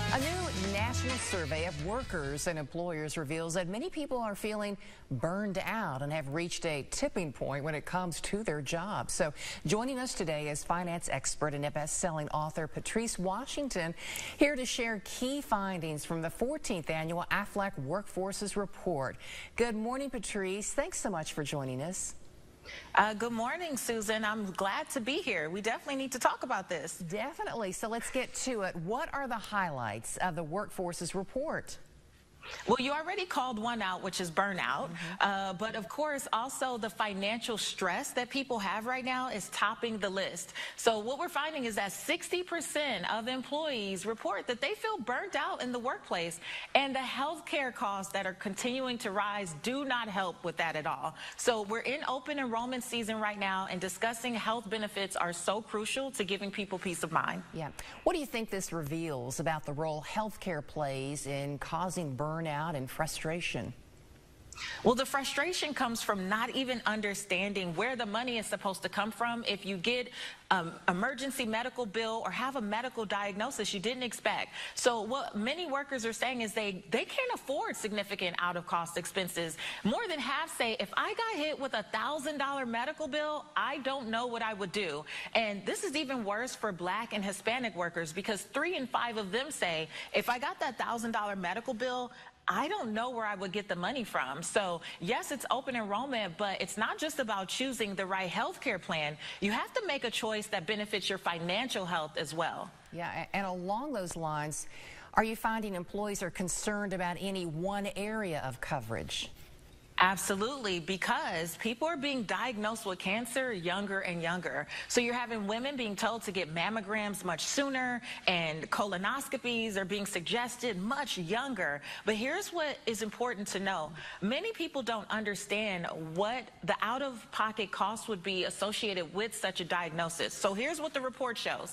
A new national survey of workers and employers reveals that many people are feeling burned out and have reached a tipping point when it comes to their jobs. So joining us today is finance expert and best-selling author Patrice Washington, here to share key findings from the 14th annual AFLAC Workforces Report. Good morning, Patrice. Thanks so much for joining us. Good morning, Susan. I'm glad to be here. We definitely need to talk about this. Definitely. So let's get to it. What are the highlights of the Workforces Report? Well, you already called one out, which is burnout. But of course, also the financial stress that people have right now is topping the list. So what we're finding is that 60% of employees report that they feel burnt out in the workplace. And the healthcare costs that are continuing to rise do not help with that at all. So we're in open enrollment season right now, and discussing health benefits are so crucial to giving people peace of mind. Yeah. What do you think this reveals about the role healthcare plays in causing burnout and frustration? Well, the frustration comes from not even understanding where the money is supposed to come from if you get emergency medical bill or have a medical diagnosis you didn't expect. So what many workers are saying is they can't afford significant out-of-cost expenses. More than half say, if I got hit with a $1,000 medical bill, I don't know what I would do. And this is even worse for Black and Hispanic workers, because 3 in 5 of them say, if I got that $1,000 medical bill, I don't know where I would get the money from. So yes, it's open enrollment, but it's not just about choosing the right health care plan. You have to make a choice that benefits your financial health as well. Yeah, and along those lines, are you finding employees are concerned about any one area of coverage? Absolutely, because people are being diagnosed with cancer younger and younger. So you're having women being told to get mammograms much sooner, and colonoscopies are being suggested much younger. But here's what is important to know. Many people don't understand what the out-of-pocket cost would be associated with such a diagnosis. So here's what the report shows.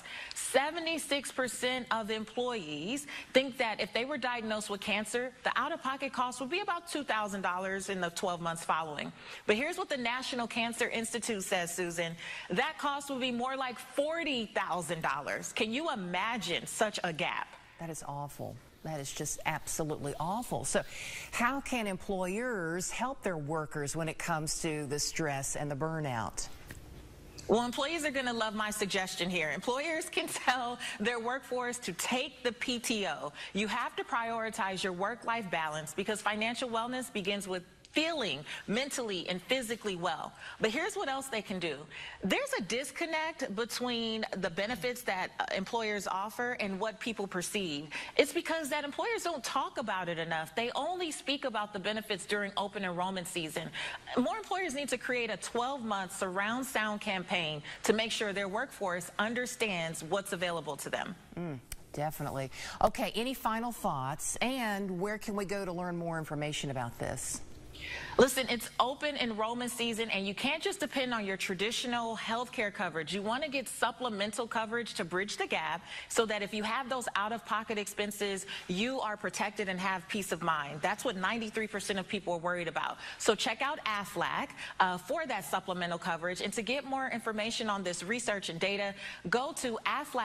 76% of employees think that if they were diagnosed with cancer, the out-of-pocket cost would be about $2,000 in the 12 months following. But here's what the National Cancer Institute says, Susan. That cost would be more like $40,000. Can you imagine such a gap? That is awful. That is just absolutely awful. So how can employers help their workers when it comes to the stress and the burnout? Well, employees are going to love my suggestion here. Employers can tell their workforce to take the PTO. You have to prioritize your work-life balance, because financial wellness begins with feeling mentally and physically well. But here's what else they can do. There's a disconnect between the benefits that employers offer and what people perceive. It's because that employers don't talk about it enough. They only speak about the benefits during open enrollment season. More employers need to create a 12-month surround sound campaign to make sure their workforce understands what's available to them. Definitely. Okay, any final thoughts, and where can we go to learn more information about this? Listen, it's open enrollment season, and you can't just depend on your traditional health care coverage. You want to get supplemental coverage to bridge the gap, so that if you have those out-of-pocket expenses, you are protected and have peace of mind. That's what 93% of people are worried about. So check out AFLAC for that supplemental coverage. And to get more information on this research and data, go to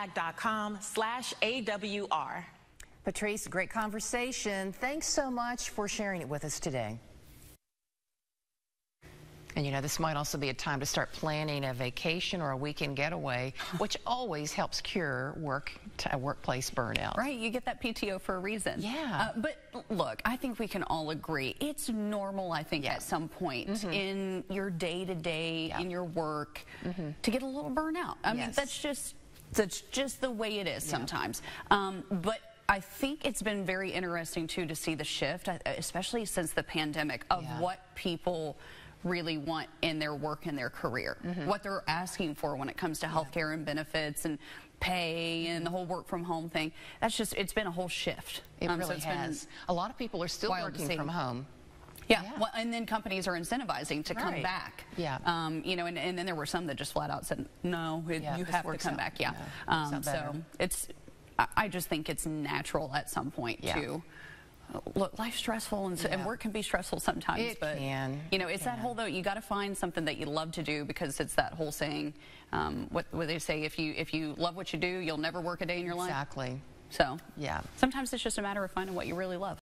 aflac.com/AWR. Patrice, great conversation. Thanks so much for sharing it with us today. And you know, this might also be a time to start planning a vacation or a weekend getaway, which always helps cure workplace burnout. Right, you get that PTO for a reason. Yeah. But look, I think we can all agree it's normal, I think, at some point in your day-to-day, in your work, to get a little burnout. I mean, that's just the way it is sometimes. But I think it's been very interesting, too, to see the shift, especially since the pandemic, of what people really want in their work and their career, what they're asking for when it comes to healthcare and benefits and pay and the whole work from home thing. That's just, it's been a whole shift. It really has. A lot of people are still working from home. Yeah, well, and then companies are incentivizing to come back. Yeah. You know, and then there were some that just flat out said, no, you have to come back. Yeah. So I just think it's natural at some point too. Look, life's stressful, and work can be stressful sometimes. But you know, it's that whole, though, you got to find something that you love to do, because it's that whole saying, what they say, if you love what you do, you'll never work a day in your life. Exactly. So yeah, sometimes it's just a matter of finding what you really love.